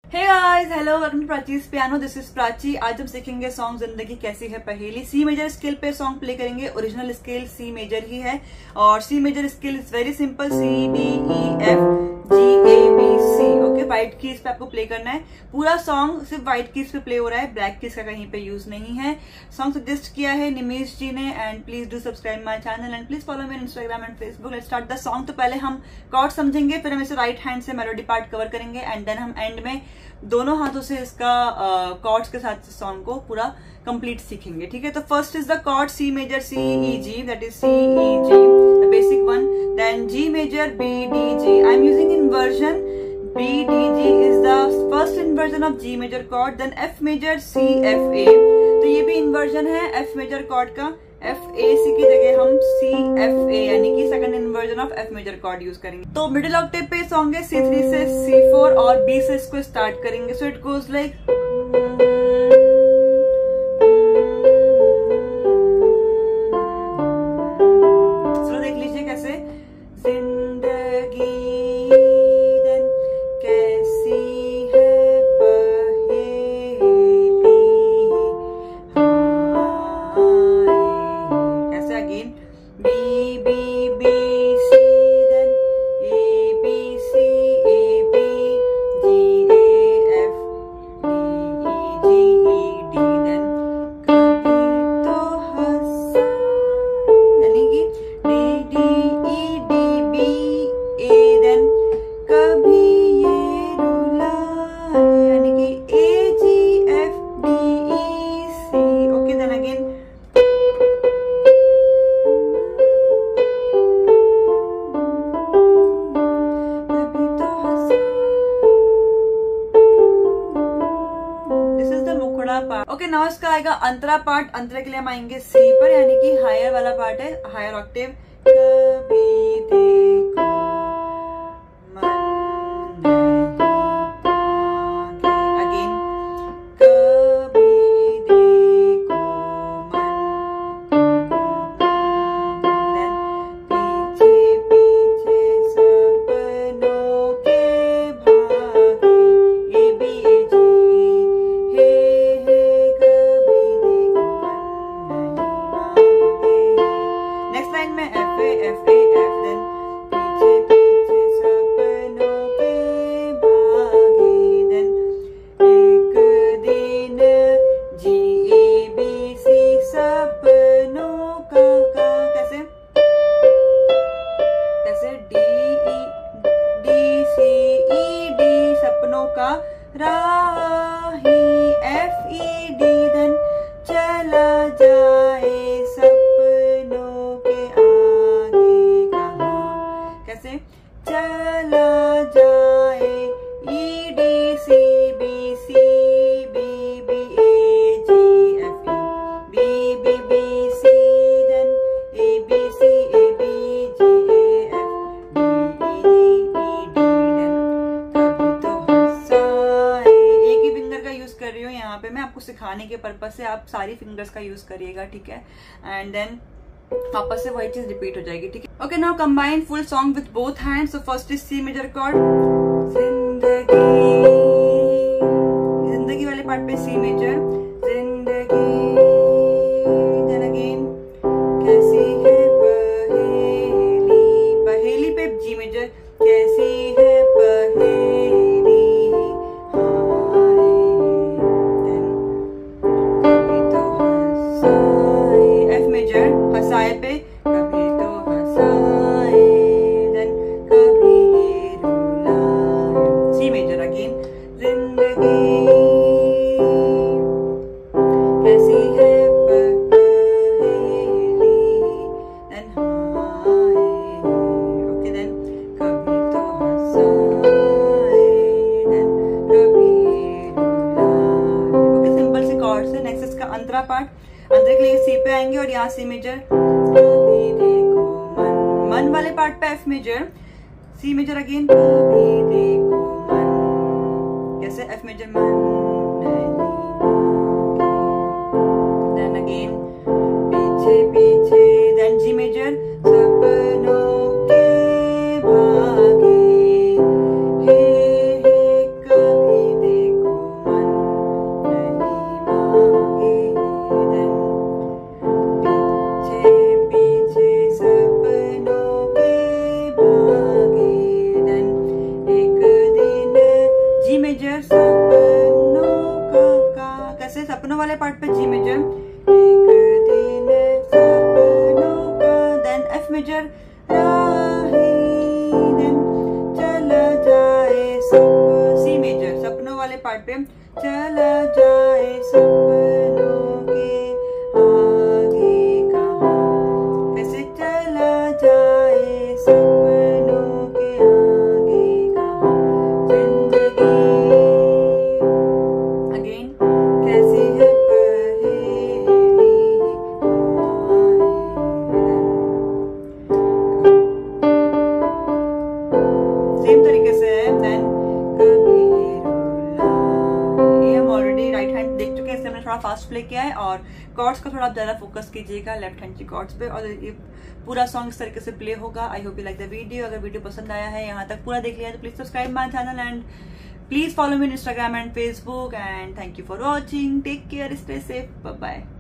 Hey guys, hello, welcome to Prachi's piano. This is Prachi. आज हम सीखेंगे सॉन्ग जिंदगी कैसी है पहेली। सी मेजर स्केल पे सॉन्ग प्ले करेंगे। ओरिजिनल स्केल सी मेजर ही है और C major scale is very simple, C D E F G A B C. Okay, white keys पे आपको प्ले करना है। पूरा सॉन्ग सिर्फ व्हाइट कीज पे प्ले हो रहा है, ब्लैक कीज का कहीं पे यूज नहीं है। सॉन्ग सजेस्ट किया है निमेश जी ने and please do subscribe my channel and please follow me on Instagram and Facebook. Let's start the song. तो पहले हम कॉर्ड समझेंगे, फिर हम इसे राइट हैंड से मेलोडी पार्ट कवर करेंगे एंड देन हम एंड में दोनों हाथों से इसका कॉर्ड्स के साथ सॉन्ग को पूरा कंप्लीट सीखेंगे। ठीक है, तो first is the chord C major C E G, that is C E G, the basic one. Then G major B D G. I am using inversion. B D G is the first inversion of G major chord. Then F major C F A, तो ये भी inversion है F major chord का। F A C की जगह हम C F A यानी कि second inversion of F major chord use करेंगे। तो मिडिल ऑक्टेव पे सॉन्ग है C3 से C4 और B से इसको स्टार्ट करेंगे। सो इट गोज लाइक, चलो देख लीजिए कैसे। जिंदगी देन कैसी है पहेली, again B B B C, then A B C A B G A F D E G E D, then कभी तो हंसा यानी कि D D E D B A, then कभी ये रुला यानी कि A G F D E C। Okay, then again okay, now इसका आएगा अंतरा पार्ट। अंतरा के लिए हम आएंगे सी पर यानी कि हायर वाला पार्ट है, हायर ऑक्टेव। कभी देखो मन नहीं, अगेन कभी देखो मन, देन पीछे पीछे सपनों के भागे, ए बी ए जी, राही एफ ई डी, देन चला जाए सपनों के आगे कहाँ, कैसे चला जाए E D C B C B B A G F E B B B C, then A B C A B G A F D E G E D, then कभी तो कर रही हूँ यहाँ पे मैं आपको सिखाने के पर्पज से, आप सारी फिंगर्स का यूज करिएगा। ठीक है, एंड देन वापस से वही चीज रिपीट हो जाएगी। ठीक है, okay, now combine full song with both hands. So first is C major chord, जिंदगी, जिंदगी वाले पार्ट पे सी मेजर, जिंदगी, देन अगेन कैसी है पहेली, पहेली पे जी मेजर, कैसी है पहेली, हंसाए पे कभी तो हंसाए, देन कभी ये रुला, सी मेजर अगेन, जिंदगी कैसी है पहेली, देन हाय, ओके, देन कभी तो हंसाए, देन कभी ये रुला। ओके, सिंपल सी कॉर्ड से। नेक्स्ट इसका अंतरा पार्ट। अंतरे के लिए सी पे आएंगे और यहाँ सी मेजर, कभी देखो मन, मन वाले पार्ट पे F major, C major again, कभी देखो मन, कैसे एफ मेजर मन नहीं, देन अगेन पीछे पीछे, देन जी मेजर, सपनों के भागे, हे कभी मेजर सपनों का, कैसे सपनों वाले पार्ट पे जी मेजर, एक दिन सपनों का, देन एफ मेजर राही, देन चला जाए सब, सी मेजर सपनों वाले पार्ट पे, चला जाए सपनों के आगे कहाँ, कैसे चला जाए सपनों के आगे कहाँ, जिंदगी अगेन कैसी है पहेली, सेम तरीके से देन कभी रुला, ये हम ऑलरेडी राइट हैंड देख चुके हैं, इससे हमने थोड़ा फास्ट प्ले किया है। और कॉर्ड्स का थोड़ा आप ज्यादा फोकस कीजिएगा लेफ्ट हैंड की कॉर्ड्स पे, और ये पूरा सॉन्ग इस तरीके से प्ले होगा। I hope you like the video. अगर वीडियो पसंद आया है यहाँ तक पूरा देख लिया तो please subscribe my channel and please follow me on Instagram and Facebook, and thank you for watching. Take care, stay safe, bye bye.